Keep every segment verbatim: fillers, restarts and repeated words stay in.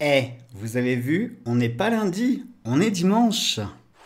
Eh, vous avez vu, on n'est pas lundi, on est dimanche.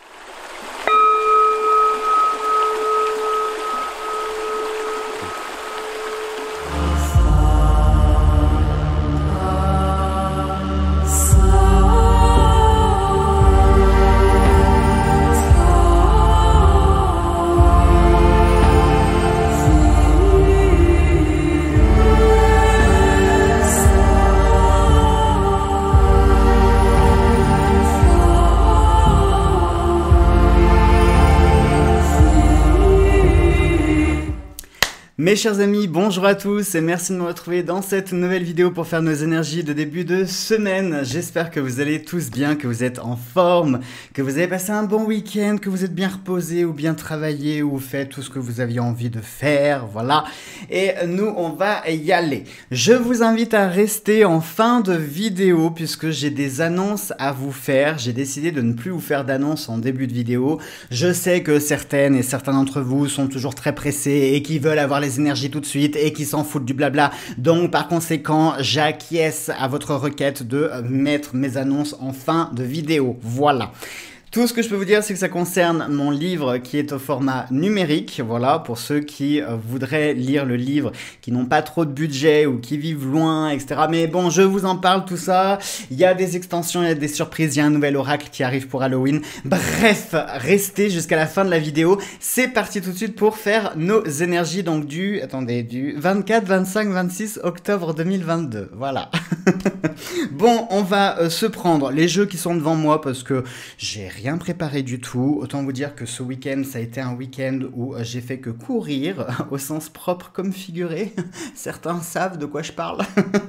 Mes chers amis, bonjour à tous et merci de me retrouver dans cette nouvelle vidéo pour faire nos énergies de début de semaine. J'espère que vous allez tous bien, que vous êtes en forme, que vous avez passé un bon week-end, que vous êtes bien reposé ou bien travaillé ou fait tout ce que vous aviez envie de faire, voilà. Et nous, on va y aller. Je vous invite à rester en fin de vidéo puisque j'ai des annonces à vous faire. J'ai décidé de ne plus vous faire d'annonces en début de vidéo. Je sais que certaines et certains d'entre vous sont toujours très pressés et qui veulent avoir les énergies tout de suite et qui s'en foutent du blabla. Donc par conséquent, j'acquiesce à votre requête de mettre mes annonces en fin de vidéo. Voilà. Tout ce que je peux vous dire, c'est que ça concerne mon livre qui est au format numérique. Voilà, pour ceux qui euh, voudraient lire le livre, qui n'ont pas trop de budget ou qui vivent loin, et cetera. Mais bon, je vous en parle, tout ça. Il y a des extensions, il y a des surprises, il y a un nouvel oracle qui arrive pour Halloween. Bref, restez jusqu'à la fin de la vidéo. C'est parti tout de suite pour faire nos énergies, donc du, attendez, du vingt-quatre, vingt-cinq, vingt-six octobre deux mille vingt-deux. Voilà. Bon, on va euh, se prendre les jeux qui sont devant moi parce que j'ai rien préparé du tout. Autant vous dire que ce week-end, ça a été un week-end où euh, j'ai fait que courir, au sens propre comme figuré. Certains savent de quoi je parle.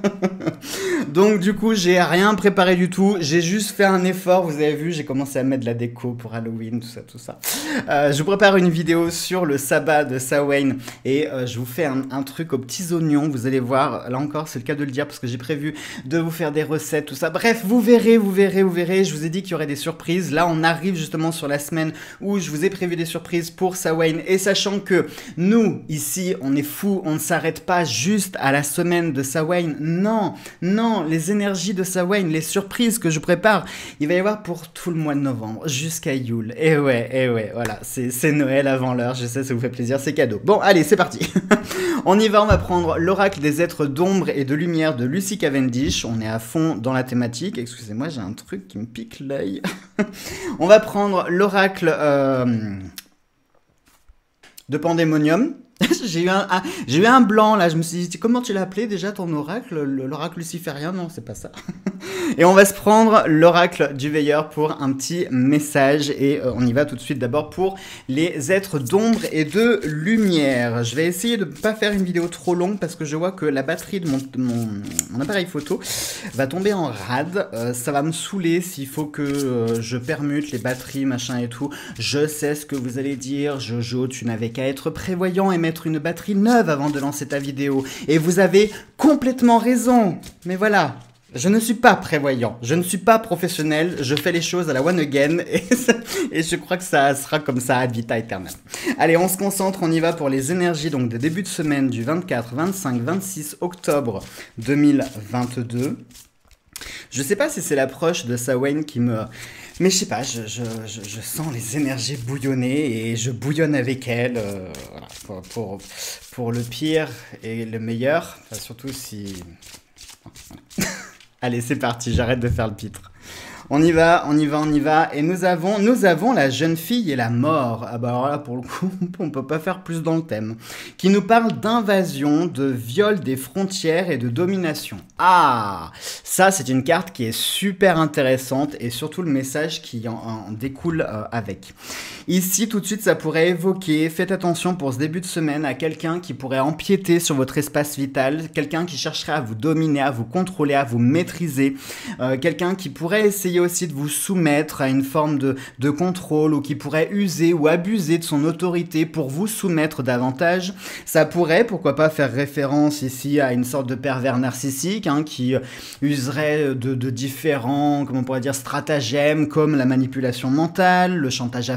Donc du coup, j'ai rien préparé du tout. J'ai juste fait un effort. Vous avez vu, j'ai commencé à mettre de la déco pour Halloween, tout ça, tout ça. Euh, je vous prépare une vidéo sur le sabbat de Samhain et euh, je vous fais un, un truc aux petits oignons. Vous allez voir, là encore, c'est le cas de le dire parce que j'ai prévu de vous faire des recettes, tout ça. Bref, vous verrez, vous verrez, vous verrez. Je vous ai dit qu'il y aurait des surprises. Là, on arrive justement sur la semaine où je vous ai prévu des surprises pour Samhain. Et sachant que nous, ici, on est fous, on ne s'arrête pas juste à la semaine de Samhain. Non, non, les énergies de Samhain, les surprises que je prépare, il va y avoir pour tout le mois de novembre, jusqu'à Yule. Et ouais, et ouais, voilà, c'est Noël avant l'heure. Je sais, ça vous fait plaisir, c'est cadeau. Bon, allez, c'est parti. On y va, on va prendre l'oracle des êtres d'ombre et de lumière de Lucy Cavendish. On est à fond dans la thématique. Excusez-moi, j'ai un truc qui me pique l'œil. On va prendre l'oracle euh, de Pandémonium. J'ai eu, un, un, j'ai eu un blanc là, je me suis dit comment tu l'as appelé déjà ton oracle, l'oracle luciférien? Non, c'est pas ça. Et on va se prendre l'oracle du veilleur pour un petit message et euh, on y va tout de suite d'abord pour les êtres d'ombre et de lumière. Je vais essayer de ne pas faire une vidéo trop longue parce que je vois que la batterie de mon, de mon, mon appareil photo va tomber en rade. Euh, ça va me saouler s'il faut que euh, je permute les batteries, machin et tout. Je sais ce que vous allez dire, Jojo, tu n'avais qu'à être prévoyant et mettre une batterie neuve avant de lancer ta vidéo. Et vous avez complètement raison. Mais voilà, je ne suis pas prévoyant, je ne suis pas professionnel, je fais les choses à la one again et, et je crois que ça sera comme ça ad vita aeternam. Allez, on se concentre, on y va pour les énergies donc de début de semaine du vingt-quatre, vingt-cinq, vingt-six octobre deux mille vingt-deux. Je sais pas si c'est l'approche de Samhain qui me... Mais je sais pas, je, je, je, je sens les énergies bouillonner et je bouillonne avec elles euh, voilà, pour, pour, pour le pire et le meilleur, enfin, surtout si... Allez, c'est parti, j'arrête de faire le pitre. On y va, on y va, on y va. Et nous avons, nous avons la jeune fille et la mort. Ah bah alors là, pour le coup, on peut pas faire plus dans le thème. Qui nous parle d'invasion, de viol des frontières et de domination. Ah, ça c'est une carte qui est super intéressante et surtout le message qui en, en découle euh, avec. Ici, tout de suite, ça pourrait évoquer, faites attention pour ce début de semaine, à quelqu'un qui pourrait empiéter sur votre espace vital, quelqu'un qui chercherait à vous dominer, à vous contrôler, à vous maîtriser, euh, quelqu'un qui pourrait essayer aussi de vous soumettre à une forme de, de contrôle ou qui pourrait user ou abuser de son autorité pour vous soumettre davantage. Ça pourrait, pourquoi pas, faire référence ici à une sorte de pervers narcissique hein, qui userait de, de différents, comment on pourrait dire, stratagèmes comme la manipulation mentale, le chantage affectif,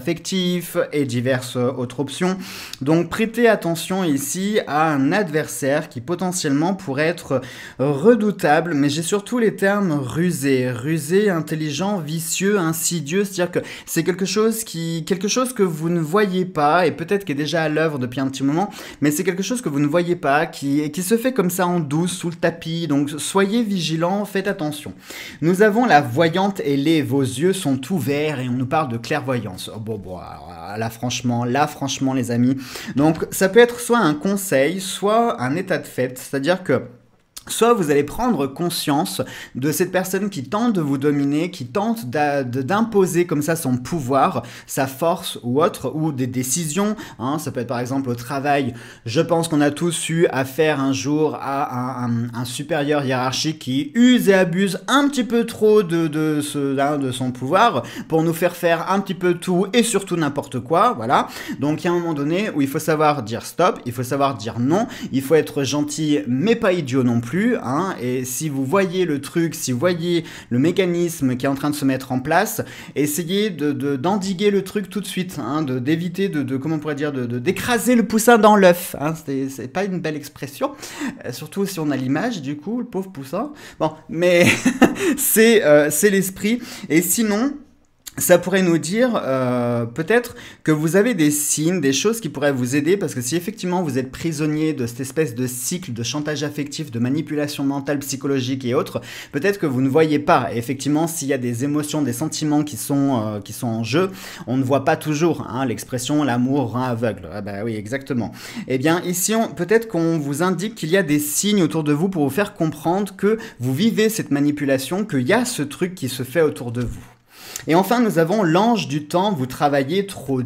positif et diverses autres options. Donc prêtez attention ici à un adversaire qui potentiellement pourrait être redoutable, mais j'ai surtout les termes rusé, rusé, intelligent, vicieux, insidieux, c'est-à-dire que c'est quelque chose qui, quelque chose que vous ne voyez pas et peut-être qui est déjà à l'œuvre depuis un petit moment, mais c'est quelque chose que vous ne voyez pas, qui, qui se fait comme ça en douce, sous le tapis, donc soyez vigilants, faites attention. Nous avons la voyante ailée, vos yeux sont ouverts et on nous parle de clairvoyance. Oh, bon, bon, alors, là franchement, là franchement les amis, donc ça peut être soit un conseil, soit un état de fait, c'est-à-dire que soit vous allez prendre conscience de cette personne qui tente de vous dominer, qui tente d'imposer comme ça son pouvoir, sa force ou autre, ou des décisions, hein, ça peut être par exemple au travail. Je pense qu'on a tous eu affaire un jour à un, un, un supérieur hiérarchique qui use et abuse un petit peu trop de, de, ce, hein, de son pouvoir pour nous faire faire un petit peu tout et surtout n'importe quoi, voilà. Donc il y a un moment donné où il faut savoir dire stop, il faut savoir dire non, il faut être gentil mais pas idiot non plus. Hein, et si vous voyez le truc, si vous voyez le mécanisme qui est en train de se mettre en place, essayez de, de, d'endiguer le truc tout de suite, hein, de, d'éviter de, de, comment on pourrait dire, de, de, d'écraser le poussin dans l'œuf. Hein, c'est, c'est pas une belle expression, euh, surtout si on a l'image, du coup, le pauvre poussin. Bon, mais c'est, euh, c'est l'esprit. Et sinon, ça pourrait nous dire euh, peut-être que vous avez des signes, des choses qui pourraient vous aider, parce que si effectivement vous êtes prisonnier de cette espèce de cycle de chantage affectif, de manipulation mentale, psychologique et autres, peut-être que vous ne voyez pas. Et effectivement, s'il y a des émotions, des sentiments qui sont, euh, qui sont en jeu, on ne voit pas toujours, hein, l'expression « l'amour rend aveugle ». Ah bah oui, exactement. Eh bien, ici, on, peut-être qu'on vous indique qu'il y a des signes autour de vous pour vous faire comprendre que vous vivez cette manipulation, qu'il y a ce truc qui se fait autour de vous. Et enfin, nous avons l'ange du temps, vous travaillez trop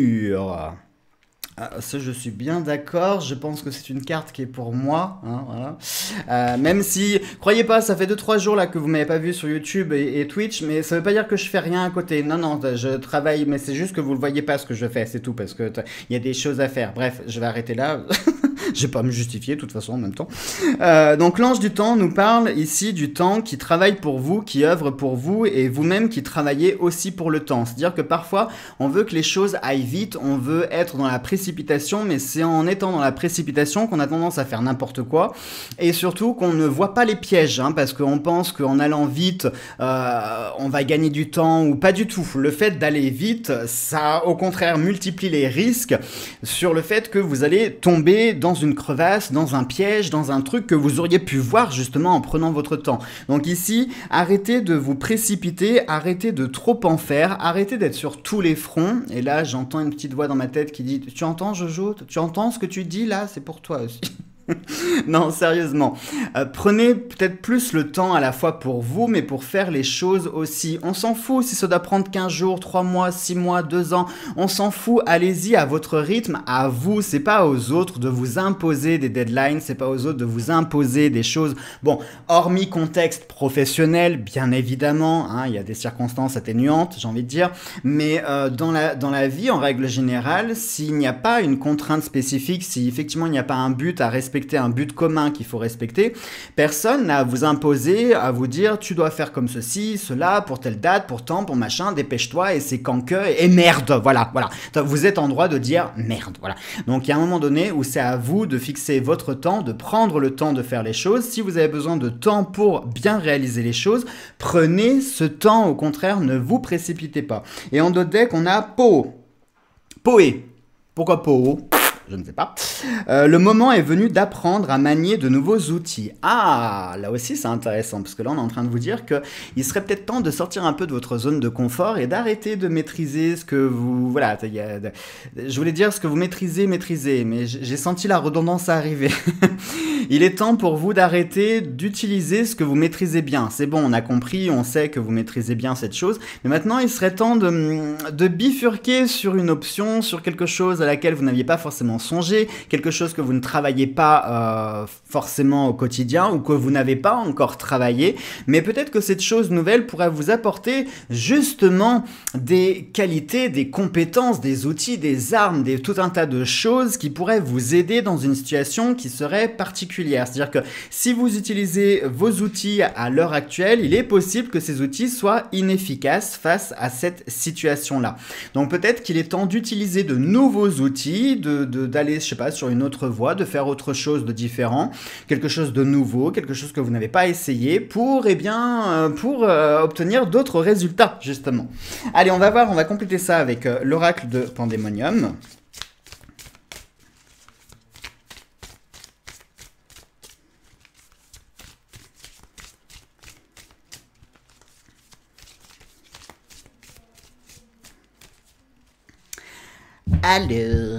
dur. Ah, ça, je suis bien d'accord, je pense que c'est une carte qui est pour moi, hein, voilà. Euh, même si, croyez pas, ça fait deux trois jours là que vous m'avez pas vu sur YouTube et, et Twitch, mais ça veut pas dire que je fais rien à côté. Non, non, je travaille, mais c'est juste que vous le voyez pas ce que je fais, c'est tout, parce que il y a des choses à faire. Bref, je vais arrêter là. Je vais pas me justifier de toute façon en même temps. Euh, donc l'ange du temps nous parle ici du temps qui travaille pour vous, qui œuvre pour vous et vous-même qui travaillez aussi pour le temps. C'est-à-dire que parfois on veut que les choses aillent vite, on veut être dans la précipitation, mais c'est en étant dans la précipitation qu'on a tendance à faire n'importe quoi et surtout qu'on ne voit pas les pièges, hein, parce qu'on pense qu'en allant vite euh, on va gagner du temps ou pas du tout. Le fait d'aller vite, ça au contraire multiplie les risques sur le fait que vous allez tomber dans une crevasse, dans un piège, dans un truc que vous auriez pu voir justement en prenant votre temps. Donc ici, arrêtez de vous précipiter, arrêtez de trop en faire, arrêtez d'être sur tous les fronts. Et là, j'entends une petite voix dans ma tête qui dit « Tu entends, Jojo? Tu entends ce que tu dis là? C'est pour toi aussi. » Non, sérieusement. Euh, prenez peut-être plus le temps à la fois pour vous, mais pour faire les choses aussi. On s'en fout si ça doit prendre quinze jours, trois mois, six mois, deux ans. On s'en fout. Allez-y à votre rythme, à vous. C'est pas aux autres de vous imposer des deadlines. C'est pas aux autres de vous imposer des choses. Bon, hormis contexte professionnel, bien évidemment, hein, il y a des circonstances atténuantes, j'ai envie de dire. Mais euh, dans la, dans la vie, en règle générale, s'il n'y a pas une contrainte spécifique, si effectivement il n'y a pas un but à respecter, un but commun qu'il faut respecter, personne n'a à vous imposer, à vous dire tu dois faire comme ceci, cela, pour telle date, pour temps, pour machin, dépêche-toi et c'est quand que, et merde, voilà, voilà. Vous êtes en droit de dire merde, voilà. Donc il y a un moment donné où c'est à vous de fixer votre temps, de prendre le temps de faire les choses. Si vous avez besoin de temps pour bien réaliser les choses, prenez ce temps, au contraire, ne vous précipitez pas. Et en d'autres decks, on a Po. Poé. Pourquoi Po? Je ne sais pas. Euh, le moment est venu d'apprendre à manier de nouveaux outils. Ah, là aussi c'est intéressant, parce que là on est en train de vous dire qu'il serait peut-être temps de sortir un peu de votre zone de confort et d'arrêter de maîtriser ce que vous... Voilà, y a, je voulais dire ce que vous maîtrisez, maîtrisez, mais j'ai senti la redondance arriver. Il est temps pour vous d'arrêter d'utiliser ce que vous maîtrisez bien. C'est bon, on a compris, on sait que vous maîtrisez bien cette chose, mais maintenant il serait temps de, de bifurquer sur une option, sur quelque chose à laquelle vous n'aviez pas forcément forcément songé, quelque chose que vous ne travaillez pas euh, forcément au quotidien ou que vous n'avez pas encore travaillé, mais peut-être que cette chose nouvelle pourrait vous apporter justement des qualités, des compétences, des outils, des armes, des, tout un tas de choses qui pourraient vous aider dans une situation qui serait particulière. C'est-à-dire que si vous utilisez vos outils à l'heure actuelle, il est possible que ces outils soient inefficaces face à cette situation-là. Donc peut-être qu'il est temps d'utiliser de nouveaux outils, de, de, d'aller, je sais pas, sur une autre voie, de faire autre chose de différent, quelque chose de nouveau, quelque chose que vous n'avez pas essayé pour, eh bien, euh, pour euh, obtenir d'autres résultats, justement. Allez, on va voir, on va compléter ça avec euh, l'oracle de Pandémonium. Alors,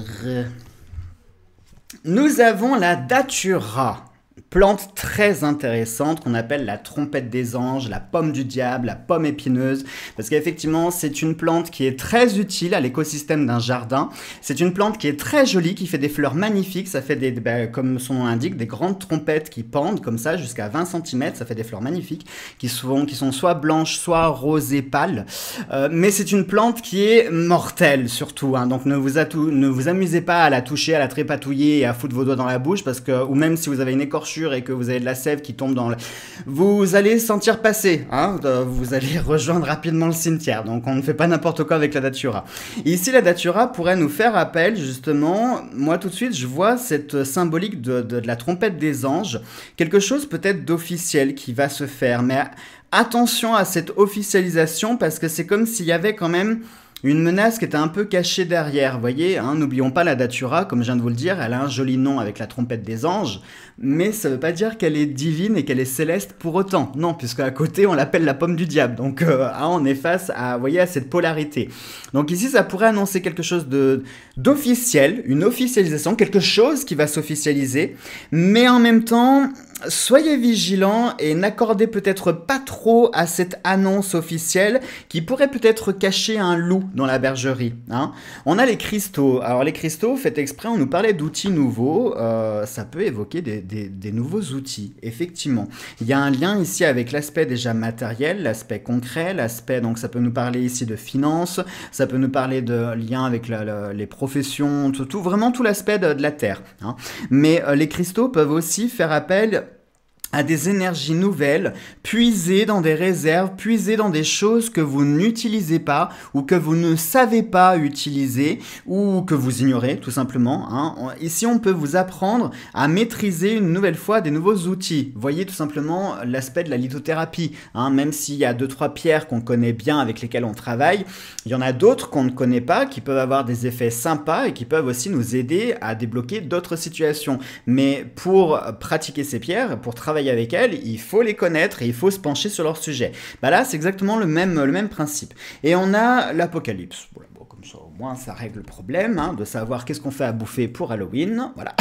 nous avons la Datura, plante très intéressante qu'on appelle la trompette des anges, la pomme du diable, la pomme épineuse, parce qu'effectivement c'est une plante qui est très utile à l'écosystème d'un jardin. C'est une plante qui est très jolie, qui fait des fleurs magnifiques, ça fait des, bah, comme son nom l'indique, des grandes trompettes qui pendent comme ça jusqu'à vingt centimètres, ça fait des fleurs magnifiques, qui sont, qui sont soit blanches, soit rosées pâles, euh, mais c'est une plante qui est mortelle surtout, hein, donc ne vous, ne vous amusez pas à la toucher, à la trépatouiller et à foutre vos doigts dans la bouche, parce que, ou même si vous avez une écorchure et que vous avez de la sève qui tombe dans le... Vous allez sentir passer, hein, vous allez rejoindre rapidement le cimetière, donc on ne fait pas n'importe quoi avec la Datura. Ici, la Datura pourrait nous faire appel, justement, moi tout de suite, je vois cette symbolique de, de, de la trompette des anges, quelque chose peut-être d'officiel qui va se faire, mais attention à cette officialisation, parce que c'est comme s'il y avait quand même une menace qui était un peu cachée derrière, vous voyez, hein, n'oublions pas la Datura, comme je viens de vous le dire, elle a un joli nom avec la trompette des anges, mais ça ne veut pas dire qu'elle est divine et qu'elle est céleste pour autant, non, puisque à côté on l'appelle la pomme du diable, donc euh, hein, on est face à, vous voyez, à cette polarité. Donc ici ça pourrait annoncer quelque chose de d'officiel, une officialisation, quelque chose qui va s'officialiser, mais en même temps, soyez vigilants et n'accordez peut-être pas trop à cette annonce officielle qui pourrait peut-être cacher un loup dans la bergerie. Hein. On a les cristaux. Alors les cristaux, faites exprès, on nous parlait d'outils nouveaux. Euh, ça peut évoquer des, des, des nouveaux outils, effectivement. Il y a un lien ici avec l'aspect déjà matériel, l'aspect concret, l'aspect, donc ça peut nous parler ici de finances, ça peut nous parler de lien avec la, la, les professions, tout, tout, vraiment tout l'aspect de, de la terre. Hein. Mais euh, les cristaux peuvent aussi faire appel à des énergies nouvelles, puisées dans des réserves, puisées dans des choses que vous n'utilisez pas ou que vous ne savez pas utiliser ou que vous ignorez tout simplement. Hein. Ici, on peut vous apprendre à maîtriser une nouvelle fois des nouveaux outils. Voyez tout simplement l'aspect de la lithothérapie. Hein. Même s'il y a deux, trois pierres qu'on connaît bien avec lesquelles on travaille, il y en a d'autres qu'on ne connaît pas qui peuvent avoir des effets sympas et qui peuvent aussi nous aider à débloquer d'autres situations. Mais pour pratiquer ces pierres, pour travailler avec elles, il faut les connaître et il faut se pencher sur leur sujet. Bah là, c'est exactement le même, le même principe. Et on a l'Apocalypse. Voilà, bon, comme ça, au moins, ça règle le problème, hein, de savoir qu'est-ce qu'on fait à bouffer pour Halloween. Voilà.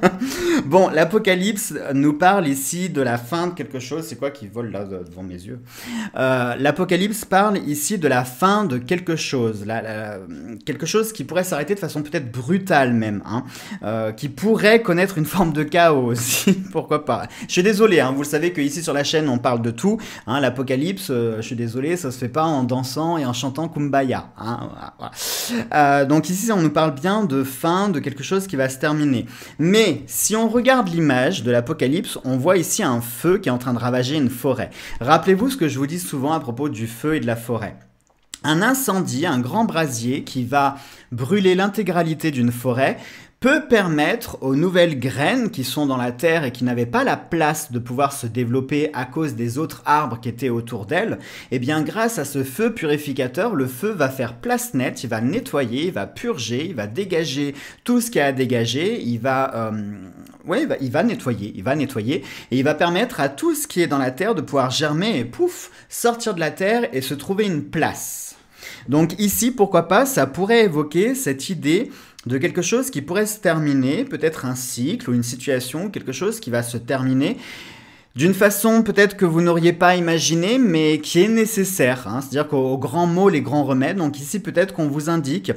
Bon, l'Apocalypse nous parle ici de la fin de quelque chose. C'est quoi qui vole là devant mes yeux? euh, L'Apocalypse parle ici de la fin de quelque chose. La, la, quelque chose qui pourrait s'arrêter de façon peut-être brutale même. Hein, euh, qui pourrait connaître une forme de chaos aussi. Pourquoi pas? Je suis désolé, hein, vous le savez qu'ici sur la chaîne, on parle de tout. Hein, L'Apocalypse, euh, je suis désolé, ça se fait pas en dansant et en chantant Kumbaya. Hein, voilà. euh, donc ici, on nous parle bien de fin, de quelque chose qui va se terminer. Mais si on regarde l'image de l'Apocalypse, on voit ici un feu qui est en train de ravager une forêt. Rappelez-vous ce que je vous dis souvent à propos du feu et de la forêt. Un incendie, un grand brasier qui va brûler l'intégralité d'une forêt peut permettre aux nouvelles graines qui sont dans la terre et qui n'avaient pas la place de pouvoir se développer à cause des autres arbres qui étaient autour d'elles, eh bien grâce à ce feu purificateur, le feu va faire place nette, il va nettoyer, il va purger, il va dégager tout ce qu'il y a à dégager, il va, euh, ouais, il va, il va nettoyer, il va nettoyer et il va permettre à tout ce qui est dans la terre de pouvoir germer et pouf, sortir de la terre et se trouver une place. Donc ici, pourquoi pas, ça pourrait évoquer cette idée de quelque chose qui pourrait se terminer, peut-être un cycle ou une situation, quelque chose qui va se terminer d'une façon peut-être que vous n'auriez pas imaginé, mais qui est nécessaire. Hein. C'est-à-dire qu'au grand mot, les grands remèdes, donc ici peut-être qu'on vous indique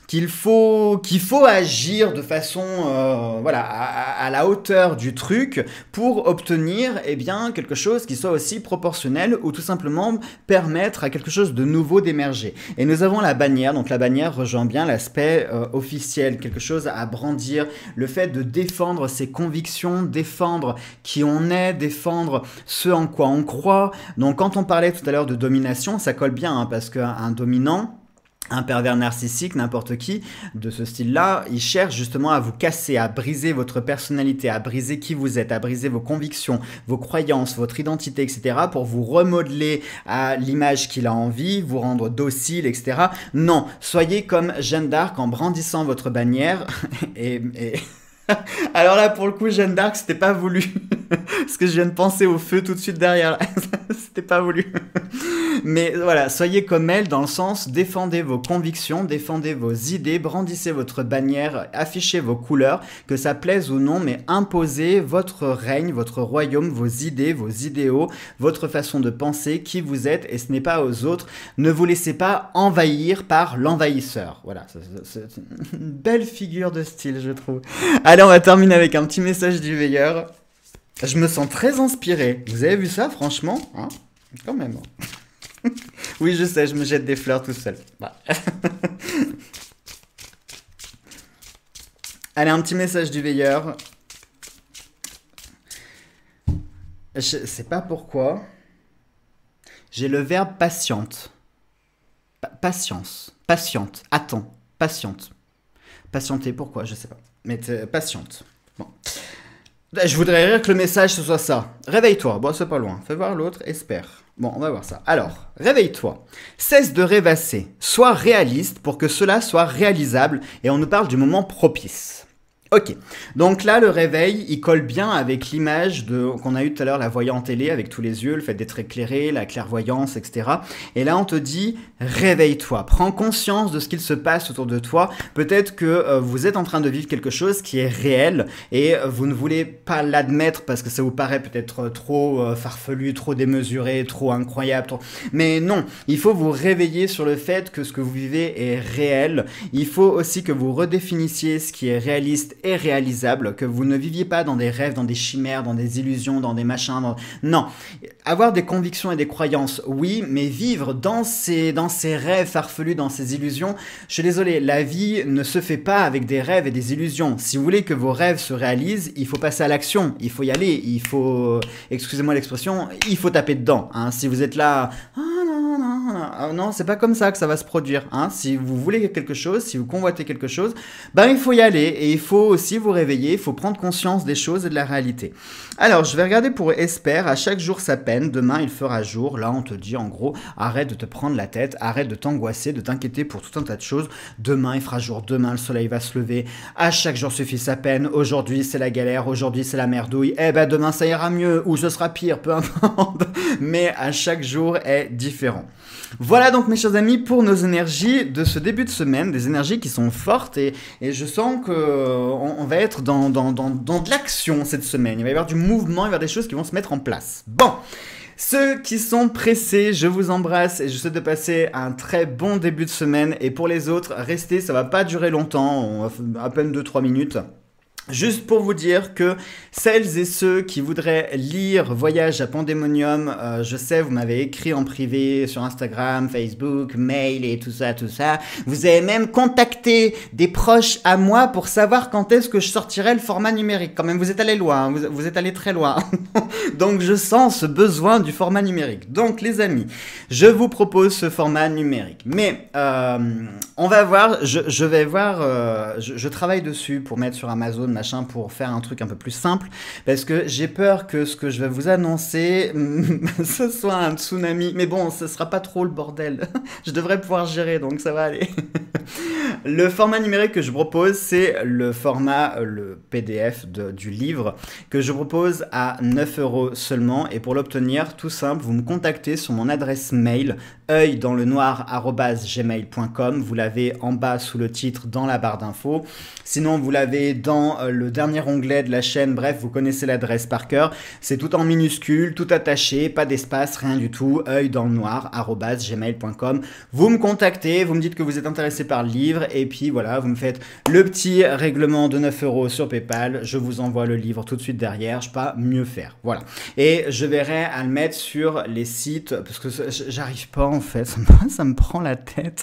qu'il faut, qu'il faut agir de façon euh, voilà, à, à la hauteur du truc pour obtenir eh bien, quelque chose qui soit aussi proportionnel ou tout simplement permettre à quelque chose de nouveau d'émerger. Et nous avons la bannière, donc la bannière rejoint bien l'aspect euh, officiel, quelque chose à brandir, le fait de défendre ses convictions, défendre qui on est, défendre ce en quoi on croit. Donc quand on parlait tout à l'heure de domination, ça colle bien, hein, parce qu'un dominant, un pervers narcissique, n'importe qui, de ce style-là, il cherche justement à vous casser, à briser votre personnalité, à briser qui vous êtes, à briser vos convictions, vos croyances, votre identité, et cetera, pour vous remodeler à l'image qu'il a envie, vous rendre docile, et cetera. Non, soyez comme Jeanne d'Arc en brandissant votre bannière et... et... Alors là, pour le coup, Jeanne d'Arc, c'était pas voulu. Parce que je viens de penser au feu tout de suite derrière. C'était pas voulu. Mais voilà, soyez comme elle dans le sens, défendez vos convictions, défendez vos idées, brandissez votre bannière, affichez vos couleurs, que ça plaise ou non, mais imposez votre règne, votre royaume, vos idées, vos idéaux, votre façon de penser, qui vous êtes, et ce n'est pas aux autres. Ne vous laissez pas envahir par l'envahisseur. Voilà, c'est une belle figure de style, je trouve. Allez, on va terminer avec un petit message du veilleur. Je me sens très inspiré. Vous avez vu ça, franchement, hein? Quand même. Oui, je sais, je me jette des fleurs tout seul. Bah. Allez, un petit message du veilleur. Je sais pas pourquoi. J'ai le verbe patiente. Pa patience. Patiente. Attends. Patiente. Patienter, pourquoi? Je sais pas. Mais patiente. Bon. Je voudrais rire que le message ce soit ça. Réveille-toi. Bon, c'est pas loin. Fais voir l'autre, espère. Bon, on va voir ça. Alors, réveille-toi. Cesse de rêvasser. Sois réaliste pour que cela soit réalisable. Et on nous parle du moment propice. Ok, donc là le réveil il colle bien avec l'image qu'on a eu tout à l'heure, la voyante télé avec tous les yeux, le fait d'être éclairé, la clairvoyance, et cetera. Et là on te dit réveille-toi, prends conscience de ce qu'il se passe autour de toi. Peut-être que euh, vous êtes en train de vivre quelque chose qui est réel et euh, vous ne voulez pas l'admettre parce que ça vous paraît peut-être trop euh, farfelu, trop démesuré, trop incroyable. Trop... Mais non, il faut vous réveiller sur le fait que ce que vous vivez est réel. Il faut aussi que vous redéfinissiez ce qui est réaliste et réalisable, que vous ne viviez pas dans des rêves, dans des chimères, dans des illusions, dans des machins. Dans... Non, avoir des convictions et des croyances, oui, mais vivre dans ces, dans ces rêves farfelus, dans ces illusions, je suis désolé, la vie ne se fait pas avec des rêves et des illusions. Si vous voulez que vos rêves se réalisent, il faut passer à l'action, il faut y aller, il faut, excusez-moi l'expression, il faut taper dedans. Hein. Si vous êtes là, ah non, non, non, non, c'est pas comme ça que ça va se produire. Hein. Si vous voulez quelque chose, si vous convoitez quelque chose, ben il faut y aller et il faut aussi vous réveiller, il faut prendre conscience des choses et de la réalité. Alors, je vais regarder pour Esper, à chaque jour sa peine, demain il fera jour. Là, on te dit en gros, arrête de te prendre la tête, arrête de t'angoisser, de t'inquiéter pour tout un tas de choses. Demain il fera jour, demain le soleil va se lever, à chaque jour suffit sa peine, aujourd'hui c'est la galère, aujourd'hui c'est la merdouille, eh ben demain ça ira mieux, ou ce sera pire, peu importe, mais à chaque jour est différent. Voilà donc mes chers amis pour nos énergies de ce début de semaine, des énergies qui sont fortes et, et je sens qu'on on va être dans, dans, dans, dans de l'action cette semaine, il va y avoir du mouvement, il va y avoir des choses qui vont se mettre en place. Bon, ceux qui sont pressés, je vous embrasse et je souhaite de passer un très bon début de semaine et pour les autres, restez, ça va pas durer longtemps, on va à peine deux trois minutes. Juste pour vous dire que celles et ceux qui voudraient lire Voyage à Pandémonium, euh, je sais, vous m'avez écrit en privé sur Instagram, Facebook, mail et tout ça, tout ça. Vous avez même contacté des proches à moi pour savoir quand est-ce que je sortirai le format numérique. Quand même, vous êtes allé loin, hein, vous, vous êtes allé très loin. Donc, je sens ce besoin du format numérique. Donc, les amis, je vous propose ce format numérique. Mais, euh, on va voir, je, je vais voir, euh, je, je travaille dessus pour mettre sur Amazon, machin, pour faire un truc un peu plus simple, parce que j'ai peur que ce que je vais vous annoncer, ce soit un tsunami, mais bon, ce sera pas trop le bordel, je devrais pouvoir gérer, donc ça va aller. Le format numérique que je propose, c'est le format, le P D F de, du livre, que je propose à neuf euros seulement, et pour l'obtenir, tout simple, vous me contactez sur mon adresse mail, œil dans le noir arobase gmail point com, vous l'avez en bas sous le titre dans la barre d'infos, sinon vous l'avez dans le dernier onglet de la chaîne, bref, vous connaissez l'adresse par cœur, c'est tout en minuscule, tout attaché, pas d'espace, rien du tout, œil dans le noir arobase gmail point com, vous me contactez, vous me dites que vous êtes intéressé par le livre et puis voilà, vous me faites le petit règlement de neuf euros sur PayPal, je vous envoie le livre tout de suite derrière, je peux pas mieux faire, voilà. Et je verrai à le mettre sur les sites, parce que j'arrive pas en fait, ça me, ça me prend la tête.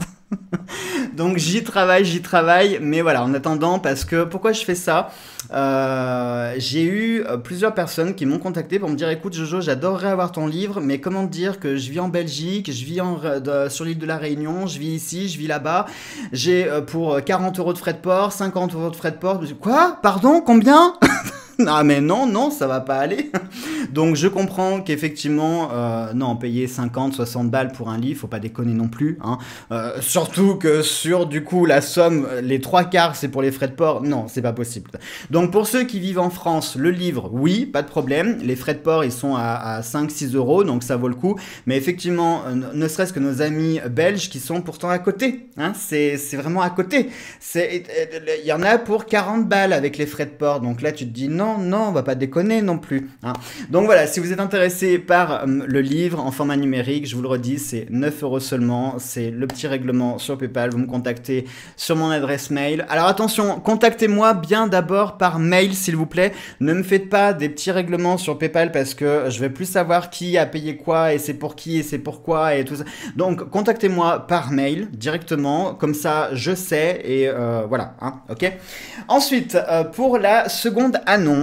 Donc j'y travaille, j'y travaille, mais voilà, en attendant, parce que pourquoi je fais ça, euh, j'ai eu plusieurs personnes qui m'ont contacté pour me dire, écoute Jojo, j'adorerais avoir ton livre, mais comment te dire que je vis en Belgique, je vis en, de, sur l'île de la Réunion, je vis ici, je vis là-bas, j'ai euh, pour quarante euros de frais de port, cinquante euros de frais de port, quoi, pardon, combien? Ah mais non, non, ça va pas aller. Donc je comprends qu'effectivement, euh, non, payer cinquante, soixante balles pour un livre, faut pas déconner non plus. Hein. Euh, surtout que sur du coup la somme, les trois quarts c'est pour les frais de port, non, c'est pas possible. Donc pour ceux qui vivent en France, le livre, oui, pas de problème. Les frais de port ils sont à, à cinq six euros, donc ça vaut le coup. Mais effectivement, ne serait-ce que nos amis belges qui sont pourtant à côté, hein, c'est vraiment à côté. Il y en a pour quarante balles avec les frais de port, donc là tu te dis non. Non, non, on va pas déconner non plus. Hein. Donc voilà, si vous êtes intéressé par euh, le livre en format numérique, je vous le redis, c'est neuf euros seulement. C'est le petit règlement sur PayPal. Vous me contactez sur mon adresse mail. Alors attention, contactez-moi bien d'abord par mail, s'il vous plaît. Ne me faites pas des petits règlements sur PayPal parce que je vais plus savoir qui a payé quoi et c'est pour qui et c'est pourquoi et tout ça. Donc contactez-moi par mail directement, comme ça je sais et euh, voilà. Hein, ok. Ensuite, euh, pour la seconde annonce.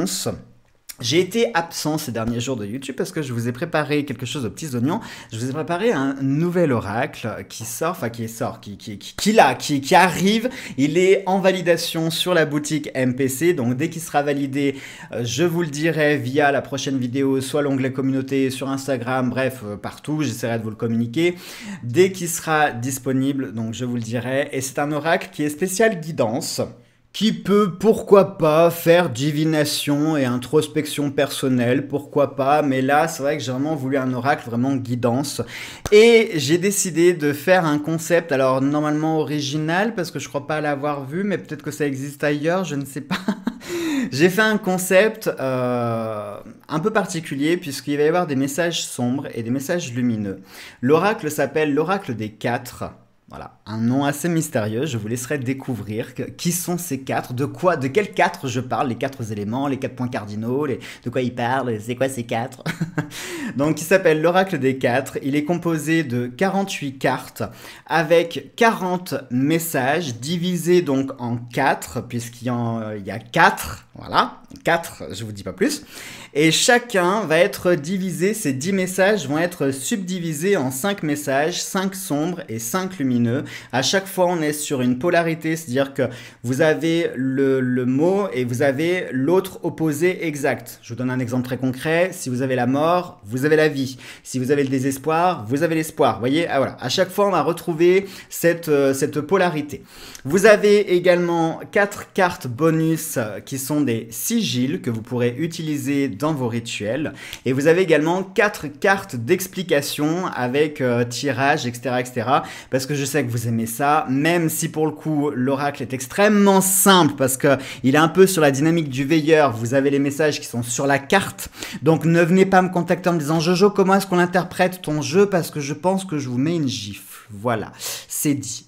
J'ai été absent ces derniers jours de YouTube parce que je vous ai préparé quelque chose aux petits oignons. Je vous ai préparé un nouvel oracle qui sort, enfin qui sort, qui, qui, qui, qui, là, qui, qui arrive. Il est en validation sur la boutique M P C. Donc dès qu'il sera validé, je vous le dirai via la prochaine vidéo, soit l'onglet communauté sur Instagram, bref, partout. J'essaierai de vous le communiquer. Dès qu'il sera disponible, donc je vous le dirai. Et c'est un oracle qui est spécial guidance, qui peut, pourquoi pas, faire divination et introspection personnelle, pourquoi pas, mais là, c'est vrai que j'ai vraiment voulu un oracle vraiment guidance, et j'ai décidé de faire un concept, alors normalement original, parce que je crois pas l'avoir vu, mais peut-être que ça existe ailleurs, je ne sais pas. J'ai fait un concept euh, un peu particulier, puisqu'il va y avoir des messages sombres et des messages lumineux. L'oracle s'appelle l'oracle des quatre. Voilà, un nom assez mystérieux, je vous laisserai découvrir que, qui sont ces quatre, de quoi, de quels quatre je parle, les quatre éléments, les quatre points cardinaux, les, de quoi ils parlent, c'est quoi ces quatre. Donc il s'appelle l'oracle des quatre, il est composé de quarante-huit cartes avec quarante messages divisés donc en quatre, puisqu'il y, en, il y a quatre, voilà, quatre, je vous dis pas plus. Et chacun va être divisé, ces dix messages vont être subdivisés en cinq messages, cinq sombres et cinq lumineux. À chaque fois, on est sur une polarité, c'est-à-dire que vous avez le, le mot et vous avez l'autre opposé exact. Je vous donne un exemple très concret. Si vous avez la mort, vous avez la vie. Si vous avez le désespoir, vous avez l'espoir. Vous voyez, ah, voilà. À chaque fois, on va retrouver cette, euh, cette polarité. Vous avez également quatre cartes bonus qui sont des sigils que vous pourrez utiliser dans vos rituels. Et vous avez également quatre cartes d'explication avec euh, tirage, et cetera, et cetera. Parce que je sais que vous aimez ça, même si pour le coup, l'oracle est extrêmement simple parce que il est un peu sur la dynamique du veilleur. Vous avez les messages qui sont sur la carte. Donc ne venez pas me contacter en me disant Jojo, comment est-ce qu'on interprète ton jeu parce que je pense que je vous mets une gifle. Voilà, c'est dit.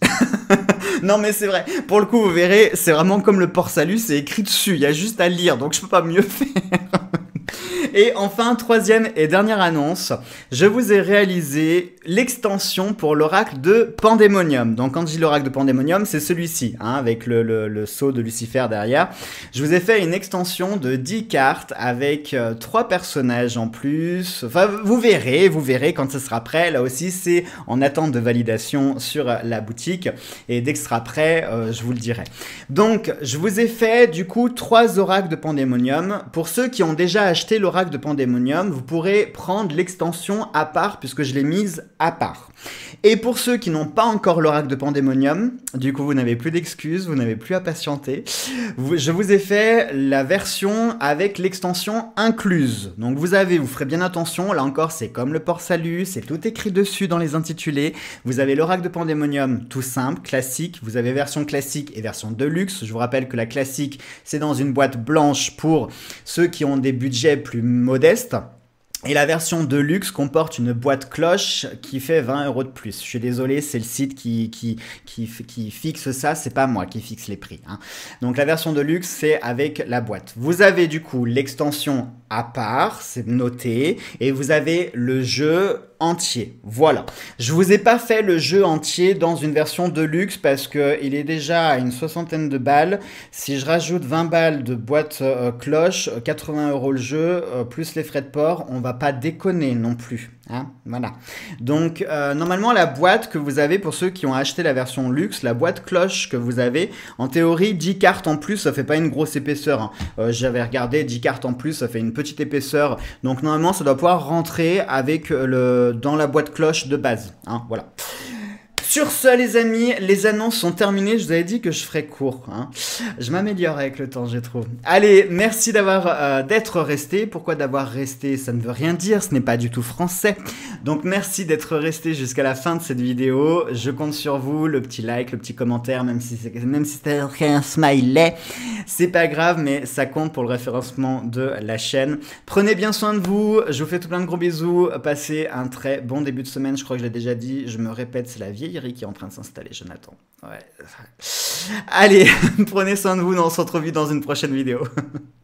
Non mais c'est vrai, pour le coup vous verrez, c'est vraiment comme le port-salut, c'est écrit dessus, il y a juste à lire, donc je peux pas mieux faire. Et enfin, troisième et dernière annonce, je vous ai réalisé l'extension pour l'oracle de Pandémonium. Donc quand je dis l'oracle de Pandémonium, c'est celui-ci, hein, avec le, le, le sceau de Lucifer derrière. Je vous ai fait une extension de dix cartes avec euh, trois personnages en plus. Enfin, vous verrez, vous verrez quand ce sera prêt. Là aussi, c'est en attente de validation sur la boutique. Et dès que ce sera prêt, euh, je vous le dirai. Donc, je vous ai fait du coup trois oracles de Pandémonium. Pour ceux qui ont déjà acheté l'oracle de Pandémonium, vous pourrez prendre l'extension à part puisque je l'ai mise à part. Et pour ceux qui n'ont pas encore l'oracle de Pandémonium, du coup vous n'avez plus d'excuses, vous n'avez plus à patienter. Vous, je vous ai fait la version avec l'extension incluse. Donc vous avez, vous ferez bien attention, là encore c'est comme le port-salut, c'est tout écrit dessus dans les intitulés. Vous avez l'oracle de Pandémonium tout simple, classique, vous avez version classique et version deluxe. Je vous rappelle que la classique c'est dans une boîte blanche pour ceux qui ont des budgets plus modestes. Et la version de luxe comporte une boîte cloche qui fait vingt euros de plus. Je suis désolé, c'est le site qui, qui, qui, qui fixe ça, c'est pas moi qui fixe les prix, hein. Donc la version de luxe, c'est avec la boîte. Vous avez du coup l'extension à part, c'est noté, et vous avez le jeu entier. Voilà. Je vous ai pas fait le jeu entier dans une version de luxe parce que il est déjà à une soixantaine de balles. Si je rajoute vingt balles de boîte euh, cloche, quatre-vingts euros le jeu, euh, plus les frais de port, on va pas déconner non plus. Hein, voilà. Donc euh, normalement la boîte que vous avez, pour ceux qui ont acheté la version luxe, la boîte cloche que vous avez, en théorie dix cartes en plus, ça fait pas une grosse épaisseur, hein. euh, J'avais regardé, dix cartes en plus, ça fait une petite épaisseur. Donc normalement ça doit pouvoir rentrer avec le, dans la boîte cloche de base, hein, voilà. Sur ce, les amis, les annonces sont terminées. Je vous avais dit que je ferais court, hein. Je m'améliore avec le temps, je trouve. Allez, merci d'avoir euh, d'être resté. Pourquoi d'avoir resté? Ça ne veut rien dire, ce n'est pas du tout français. Donc merci d'être resté jusqu'à la fin de cette vidéo. Je compte sur vous, le petit like, le petit commentaire, même si c'est même si c'est un smiley, c'est pas grave, mais ça compte pour le référencement de la chaîne. Prenez bien soin de vous. Je vous fais tout plein de gros bisous. Passez un très bon début de semaine. Je crois que je l'ai déjà dit. Je me répète, c'est la vieille qui est en train de s'installer, Jonathan. Ouais. Allez, prenez soin de vous, on se retrouve vite dans une prochaine vidéo.